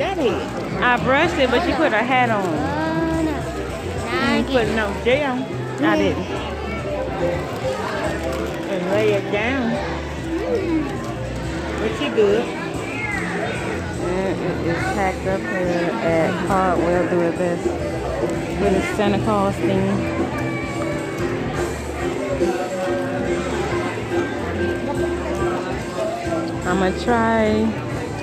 that head? I brushed it, but she put her hat on. You ain't putting no gel. I didn't. And lay it down. But she good. And it is packed up here at Hardwell Do It Best with a Santa Claus theme. I'm gonna try.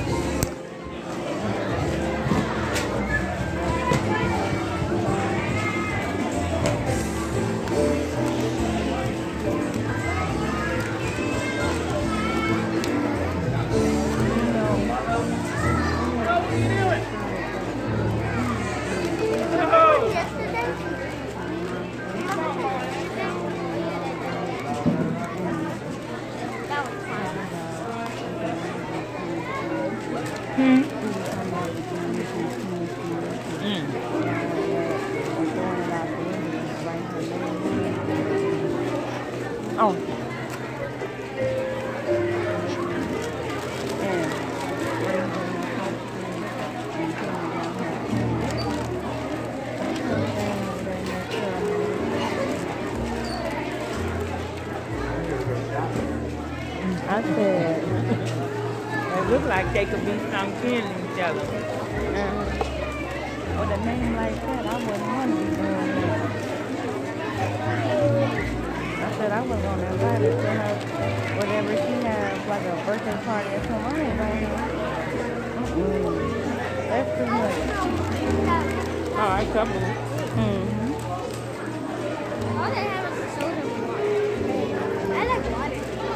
Oh. I said, it look like they could be some killing each other. With a name like that, I wouldn't want to be doing that. I said I was going to invite her to her, whatever she has, like a birthday party or something. I ain't inviting her. That's too much. Oh, I couple. All they have is a soda. I like water.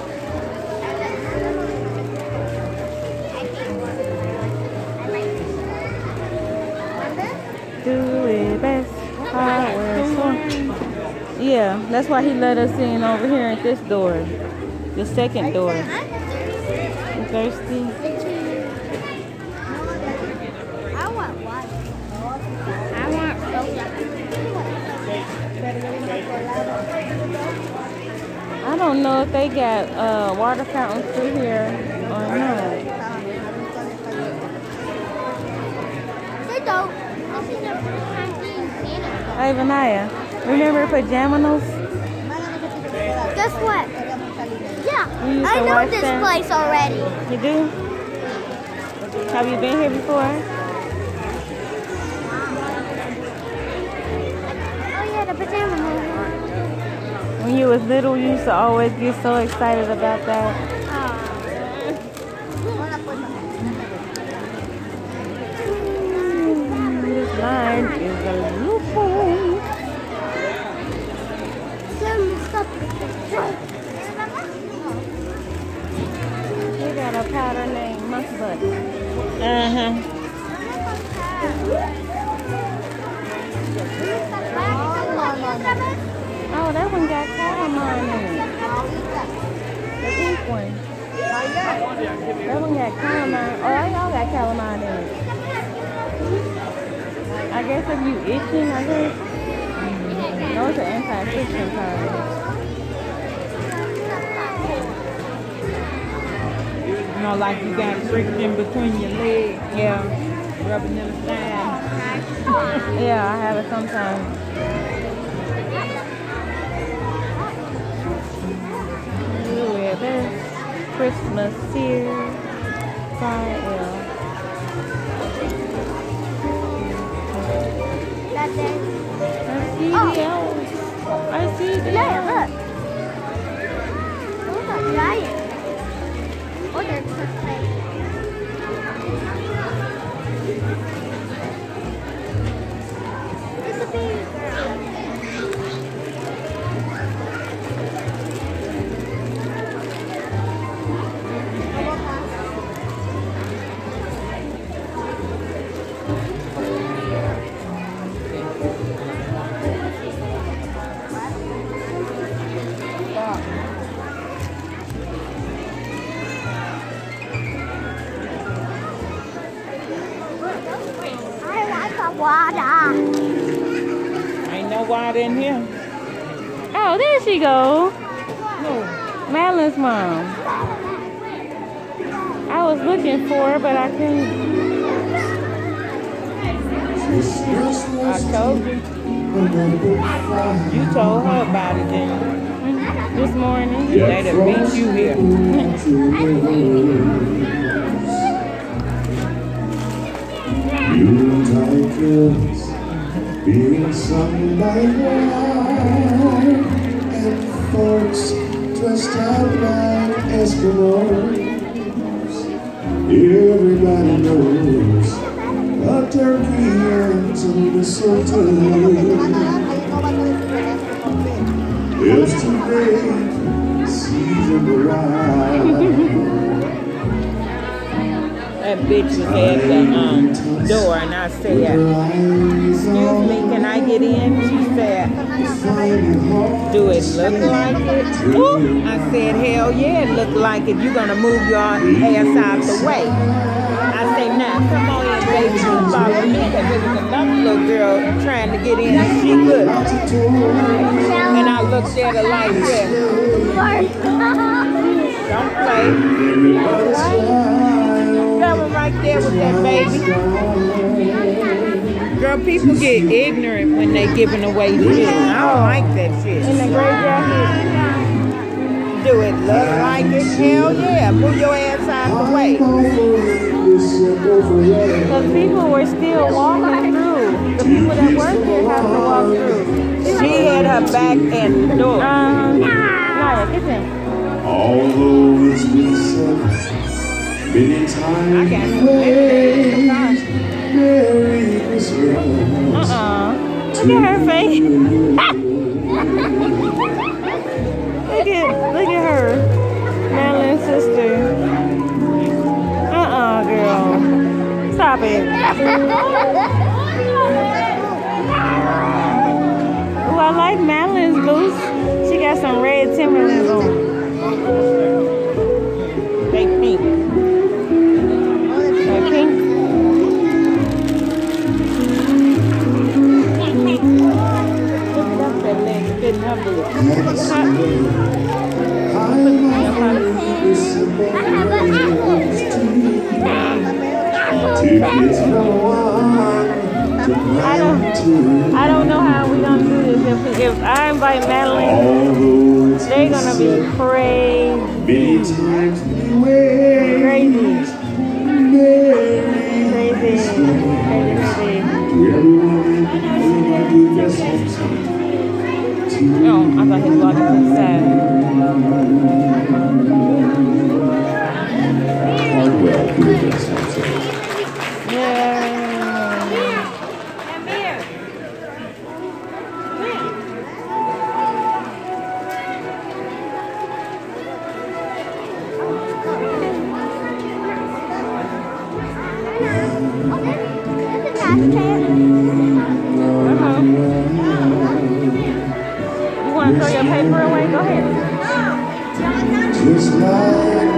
Do it best. Yeah, that's why he let us in over here at this door. The second door. You thirsty? I want water. I want soda. I don't know if they got water fountains through here or not. They don't. This is the first time seeing Santa. Hey, Vanaya, remember Pajamas? Guess what? Yeah, You used I to know watch this that? place already. You do? Have you been here before? Oh yeah, the pajama movie. When you was little, you used to always get so excited about that. This line is a loophole. We got a powder named Monkey Butt. Oh, that one got calamine in it. The pink one. That one got calamine. Oh, they all got calamine in it. I guess if you itching, I guess. Those are anti-friction powders. You know, like you got friction between your legs. Yeah. Rubbing them down. Yeah, I have it sometimes. Yeah, there's Christmas here. That's it. I see the elves. I see the elves. Look. Those are giant. Oh, they're perfect. It's a baby girl. Water. Ain't no water in here. Oh, there she go. No. Madeline's mom. I was looking for her, but I couldn't. I told you. You told her about it, didn't you? This morning. They done beat you here. Yuletide carols being sung by choir, and folks dressed up like Eskimos. Everybody knows a turkey and some mistletoe. It's today season arrives. That bitch was at the door and I said, excuse me, can I get in? She said, do it look like it? Ooh. I said, hell yeah, it look like it. You're gonna move your ass out the way. I say, now come on in, baby, you follow me, because there was another little girl trying to get in and she couldn't. And I looked at her like this. Don't play. That one right there with that baby. Girl, people get ignorant when they giving away shit. I don't like that shit. In the gray jacket. Do it look like it? Hell yeah. Move your ass out the way. Because people were still walking through. The people that work here have to walk through. She had her back and the door. Naya, get in. Although it's been said many I times, got Merry Christmas. Look at her face. Look at her. Madeline's sister. Girl. Stop it. Oh, I like Madeline's boots. She got some red Timberlands on. They pink. Pink. That leg fitting her boots. I don't know how we're gonna do this. If I invite Madeline, they're gonna be crazy. No, I thought he was walking to the side. You want to throw your paper away? Go ahead. Just like